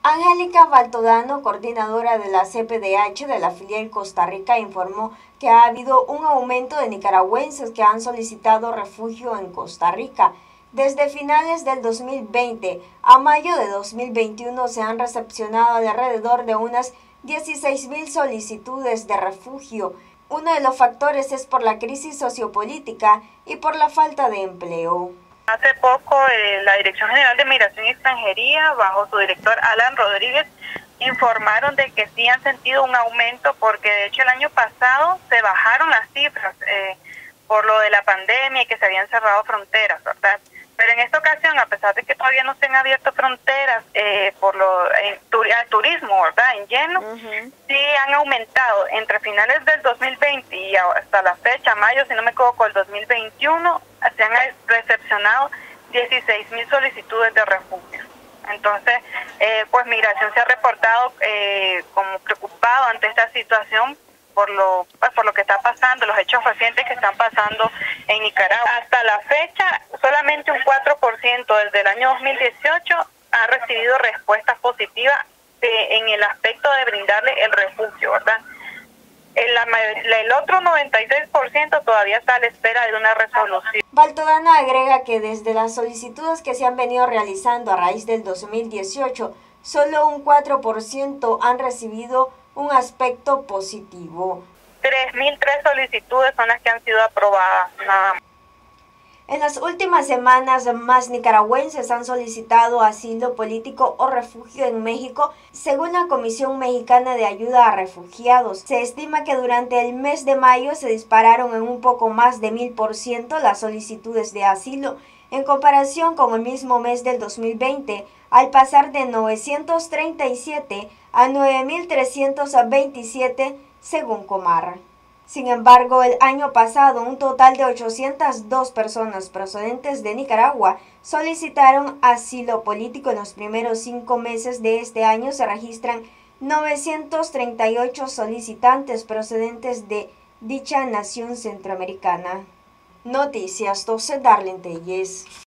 Angélica Baltodano, coordinadora de la CPDH de la filial Costa Rica, informó que ha habido un aumento de nicaragüenses que han solicitado refugio en Costa Rica. Desde finales del 2020 a mayo de 2021 se han recepcionado alrededor de unas 16,000 solicitudes de refugio. Uno de los factores es por la crisis sociopolítica y por la falta de empleo. Hace poco la Dirección General de Migración y Extranjería, bajo su director Alan Rodríguez, informaron de que sí han sentido un aumento porque de hecho el año pasado se bajaron las cifras por lo de la pandemia y que se habían cerrado fronteras, ¿verdad? Pero en esta ocasión, a pesar de que todavía no se han abierto fronteras por el turismo, ¿verdad?, en lleno, sí han aumentado entre finales del 2020 y hasta la fecha, mayo, si no me equivoco, el 2021, se han recepcionado 16,000 solicitudes de refugio. Entonces, pues Migración se ha reportado como preocupado ante esta situación por lo que está pasando, los hechos recientes que están pasando en Nicaragua. Hasta la fecha, solamente un 4% desde el año 2018 ha recibido respuestas positivas en el aspecto de brindarle el refugio, ¿verdad? El otro 96% todavía está a la espera de una resolución. Baltodano agrega que desde las solicitudes que se han venido realizando a raíz del 2018, solo un 4% han recibido un aspecto positivo. 3,003 solicitudes son las que han sido aprobadas, nada más. En las últimas semanas, más nicaragüenses han solicitado asilo político o refugio en México, según la Comisión Mexicana de Ayuda a Refugiados. Se estima que durante el mes de mayo se dispararon en un poco más de 1000% las solicitudes de asilo, en comparación con el mismo mes del 2020, al pasar de 937 a 9,327, según Comar. Sin embargo, el año pasado, un total de 802 personas procedentes de Nicaragua solicitaron asilo político. En los primeros 5 meses de este año se registran 938 solicitantes procedentes de dicha nación centroamericana. Noticias 12, Darlene Telles.